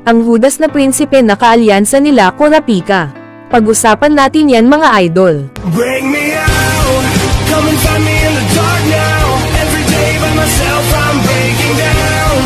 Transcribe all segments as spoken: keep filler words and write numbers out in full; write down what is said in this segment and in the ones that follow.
ang hudas na prinsipe na kaalyansa nila Kurapika. Pag-usapan natin yan mga idol. Bring me out, come and find me in the dark now. Every day by myself I'm breaking down.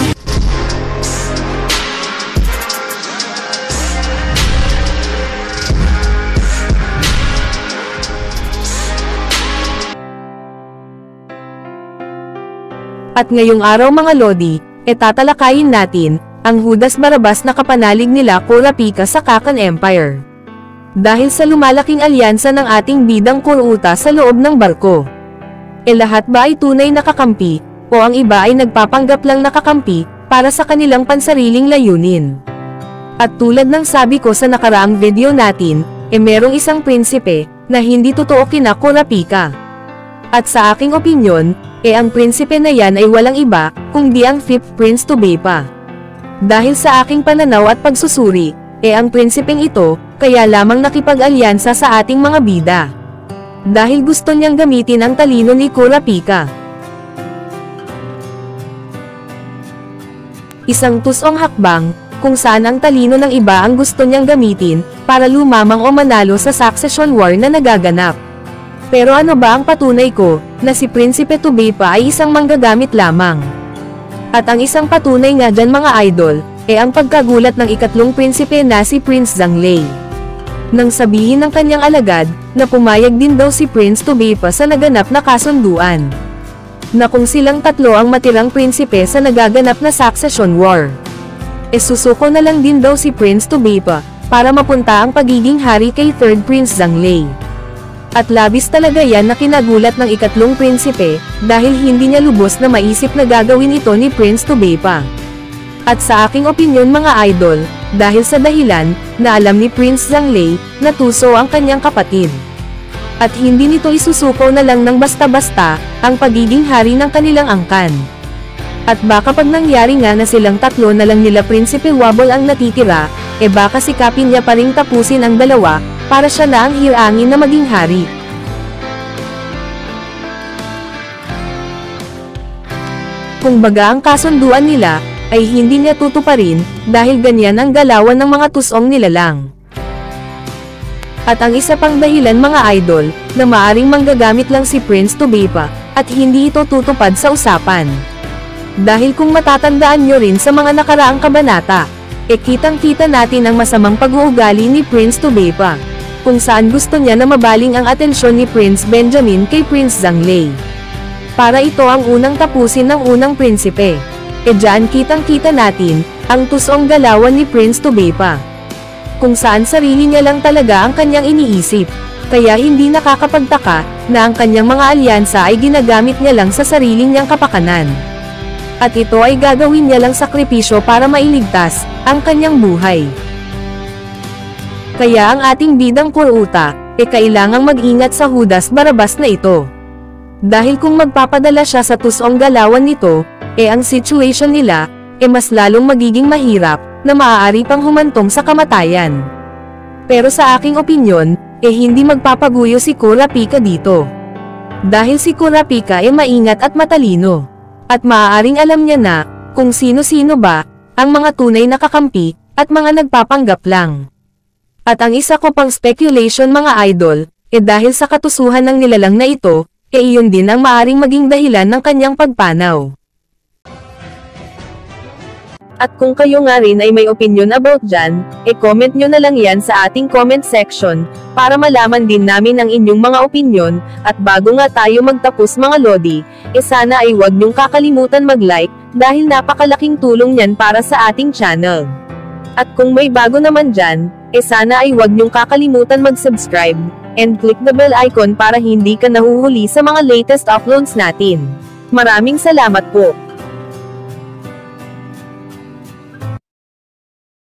At ngayong araw mga lodi, e tatalakayin natin ang Judas Barrabas na kapanalig nila Kurapika sa Kakan Empire. Dahil sa lumalaking alyansa ng ating bidang Kuruta sa loob ng barko. E lahat ba ay tunay na kakampi, o ang iba ay nagpapanggap lang na kakampi para sa kanilang pansariling layunin? At tulad ng sabi ko sa nakaraang video natin, e merong isang prinsipe na hindi totoo kina Kurapika. At sa aking opinyon, e ang prinsipe na yan ay walang iba, kundi ang fifth Prince Tubeipa. Dahil sa aking pananaw at pagsusuri, e ang prinsipeng ito, kaya lamang nakipag-alyansa sa ating mga bida. Dahil gusto niyang gamitin ang talino ni Kurapika. Isang tusong hakbang, kung saan ang talino ng iba ang gusto niyang gamitin, para lumamang o manalo sa succession war na nagaganap. Pero ano ba ang patunay ko, na si Prinsipe Tubeipa ay isang manggagamit lamang? At ang isang patunay nga dyan mga idol, e ang pagkagulat ng ikatlong prinsipe na si Prince Zhonglei. Nang sabihin ng kanyang alagad, na pumayag din daw si Prince Tubeipa sa naganap na kasunduan. Na kung silang tatlo ang matirang prinsipe sa nagaganap na succession war. E susuko na lang din daw si Prince Tubeipa, para mapunta ang pagiging hari kay third Prince Zhonglei. At labis talaga yan na kinagulat ng ikatlong prinsipe, dahil hindi niya lubos na maisip na gagawin ito ni Prince Tubeipa. At sa aking opinyon mga idol, dahil sa dahilan, na alam ni Prince Zhonglei, na tuso ang kanyang kapatid. At hindi nito isusuko na lang ng basta-basta, ang pagiging hari ng kanilang angkan. At baka pag nangyari nga na silang tatlo na lang nila Prinsipe Wabble ang natitira, e baka sikapin niya pa ring tapusin ang dalawa, para siya na ang hirangin na maging hari. Kung baga ang kasunduan nila, ay hindi niya tutuparin, dahil ganyan ang galawan ng mga tusong nila lang. At ang isa pang dahilan mga idol, na maaring manggagamit lang si Prince Tubeipa, at hindi ito tutupad sa usapan. Dahil kung matatandaan nyo rin sa mga nakaraang kabanata, e kitang-kita natin ang masamang pag-uugali ni Prince Tubeipa, kung saan gusto niya na mabaling ang atensyon ni Prince Benjamin kay Prince Zhonglei. Para ito ang unang tapusin ng unang prinsipe. E dyan kitang-kita natin, ang tusong galawan ni Prince Tubeipa. Kung saan sarili niya lang talaga ang kanyang iniisip. Kaya hindi nakakapagtaka, na ang kanyang mga alyansa ay ginagamit niya lang sa sarili niyang kapakanan. At ito ay gagawin niya lang sakripisyo para mailigtas, ang kanyang buhay. Kaya ang ating bidang Kuruta, e kailangang mag-ingat sa Judas Barrabas na ito. Dahil kung magpapadala siya sa tusong galawan nito, e ang situation nila, e mas lalong magiging mahirap, na maaari pang humantong sa kamatayan. Pero sa aking opinyon, e hindi magpapaguyo si Kurapika dito. Dahil si Kurapika e maingat at matalino. At maaaring alam niya na, kung sino-sino ba, ang mga tunay na kakampi, at mga nagpapanggap lang. At ang isa ko pang speculation mga idol, e dahil sa katusuhan ng nilalang na ito, e iyon din ang maaring maging dahilan ng kanyang pagpanaw. At kung kayo nga rin ay may opinion about dyan, e comment nyo na lang yan sa ating comment section, para malaman din namin ang inyong mga opinion, at bago nga tayo magtapos mga lodi, e sana ay huwag nyong kakalimutan mag-like, dahil napakalaking tulong yan para sa ating channel. At kung may bago naman dyan, e sana ay huwag nyong kakalimutan mag-subscribe, and click the bell icon para hindi ka nahuhuli sa mga latest uploads natin. Maraming salamat po!